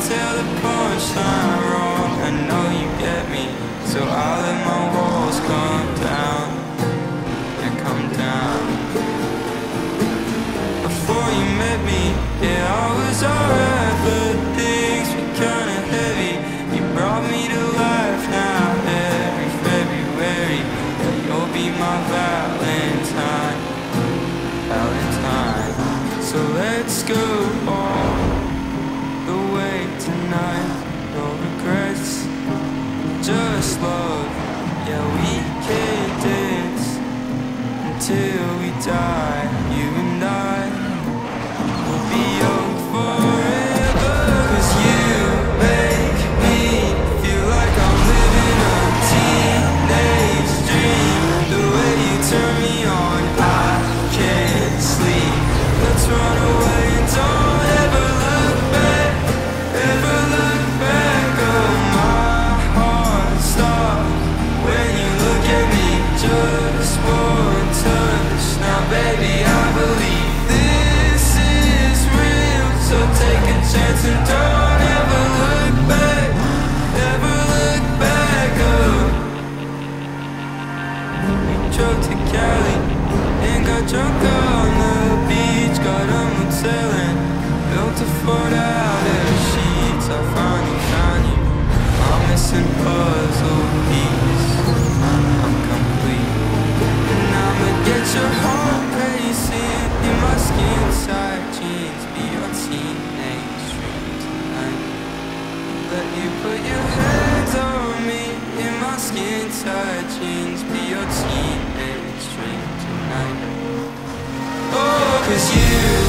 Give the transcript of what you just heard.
tell the punchline wrong. I know you get me, so I'll let my walls come down. Yeah, come down. Before you met me, yeah, I was alright, but things were kinda heavy. You brought me to life now every February. Yeah, you'll be my Valentine, Valentine. So let's go all the way tonight. No regrets, just love. Yeah, we can dance until we die. You and I will be young forever. 'Cause you make me feel like I'm living a teenage dream. The way you turn me on, I can't sleep. Let's run away and don't ever look back, ever look back. Oh, my heart stops when you look at me. Just one touch, now baby I believe this is real. So take a chance and don't ever look back, ever look back. Oh, we drove to Cali and got drunk on the beach. Got a motel and built a fort out of the sheets. I finally found you, I'm missing puzzle piece. I'm complete, and I'ma get your heart racing in my skin tight jeans. Be your teenage dream tonight. Let you put your hands on me in my skin tight jeans. Be your teenage dream tonight. Oh, 'cause you